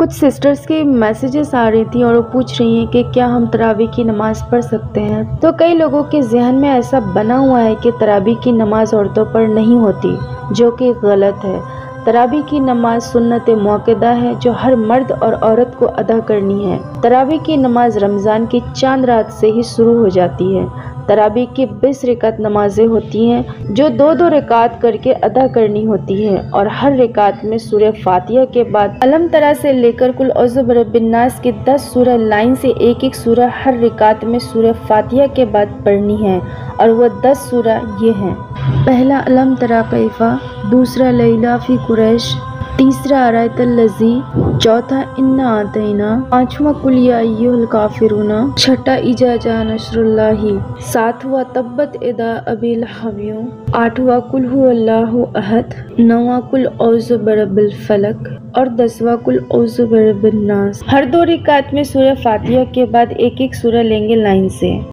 कुछ सिस्टर्स की मैसेजेस आ रही थी और वो पूछ रही हैं कि क्या हम तरावी की नमाज़ पढ़ सकते हैं। तो कई लोगों के जहन में ऐसा बना हुआ है कि तरावी की नमाज़ औरतों पर नहीं होती, जो कि गलत है। तरावी की नमाज सुन्नत मुअक्कदा है जो हर मर्द और औरत को अदा करनी है। तरावी की नमाज रमज़ान की चांद रात से ही शुरू हो जाती है। तरावी की 20 रकात नमाजें होती हैं जो दो दो रकात करके अदा करनी होती है और हर रकात में सूरह फातिहा के बाद अलम तरा से लेकर कुल औज़ु बिरब्बिन नास की 10 सूरह लाइन से एक एक सूरह हर रकात में सूरह फातिहा के बाद पढ़नी है और वह 10 सूरह ये हैं। पहला अलम तरा कैफा, दूसरा लैला फी कुरैश, तीसरा आयतुल लज़ी, चौथा इन्ना आतैना, पांचवा कुल या अय्युहल काफिरूना, छठा इजा जा नस्रुल्लाही, सातवां तब्बत यदा अबी लहब, आठवां कुल हुवल्लाहु अहद, नौवां कुल औज़ु बिरब्बिल फलक और 10वां कुल औज़ु बिरब्बिन नास। हर दो रकात में सूरह फातिहा के बाद एक एक सूरह लेंगे लाइन से।